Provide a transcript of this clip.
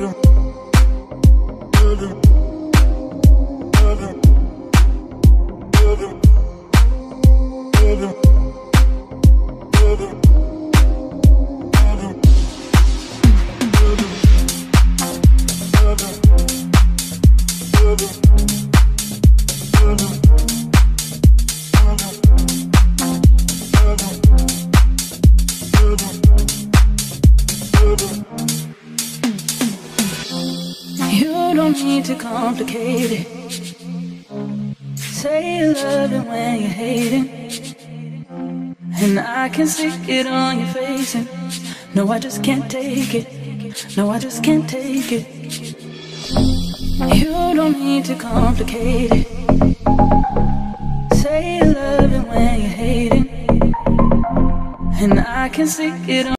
You don't need to complicate it. Say you love it when you're hating, and I can see it on your face. And no, I just can't take it. No, I just can't take it. You don't need to complicate it. Say you love it when you're hating, and I can see it on